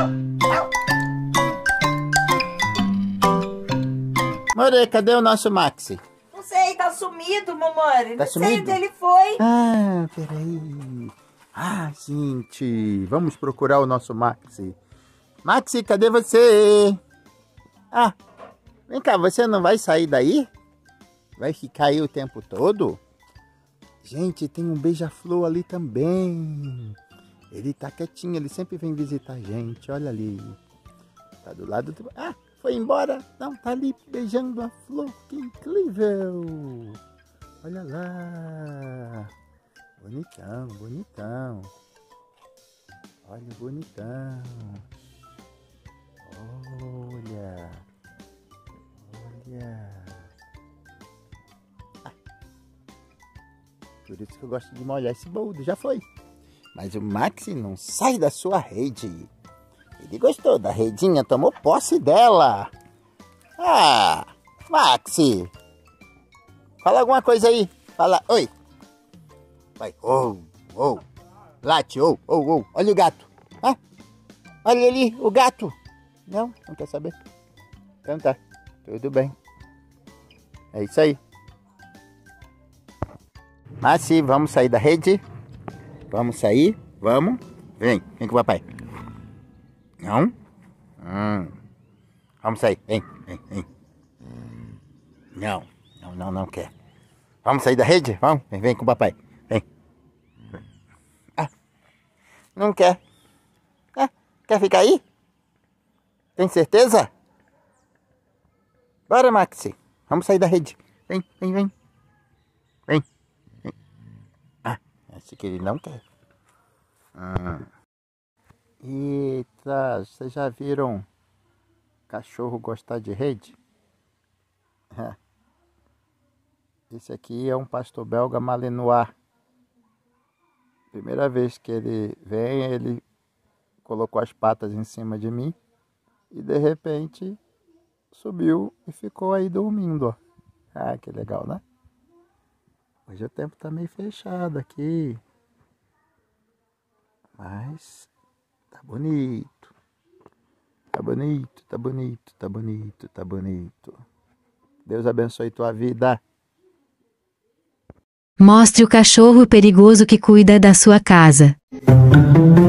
More, cadê o nosso Maxi? Não sei, tá sumido, mamãe. Tá Não sumido? sei onde ele foi. Ah, peraí. Ah, gente, vamos procurar o nosso Maxi. Maxi, cadê você? Ah, vem cá, você não vai sair daí? Vai ficar aí o tempo todo? Gente, tem um beija-flor ali também. Ele tá quietinho, ele sempre vem visitar a gente, olha ali. Tá do lado do... Ah, foi embora. Não, tá ali beijando a flor, que incrível. Olha lá. Bonitão, bonitão. Olha o bonitão. Olha. Olha. Ah. Por isso que eu gosto de molhar esse boldo. Já foi. Mas o Maxi não sai da sua rede. Ele gostou da redinha, tomou posse dela. Ah, Maxi. Fala alguma coisa aí. Fala, oi. Vai, late, olha o gato. Ah, olha ali, o gato. Não quer saber? Então tá, tudo bem. É isso aí. Maxi, vamos sair da rede? Vamos sair? Vamos? Vem com o papai. Não? Vamos sair, vem. Não quer. Vamos sair da rede? Vamos, vem com o papai. Vem. Ah, não quer. Ah, quer ficar aí? Tem certeza? Bora, Maxi. Vamos sair da rede. Vem. Ah, acho que ele não quer. Eita, vocês já viram cachorro gostar de rede? Esse aqui é um pastor belga malinois. Primeira vez que ele vem, ele colocou as patas em cima de mim e de repente subiu e ficou aí dormindo, ó. Ah, que legal, né? Hoje o tempo tá meio fechado aqui, mas tá bonito. Tá bonito. Deus abençoe tua vida. Mostre o cachorro perigoso que cuida da sua casa.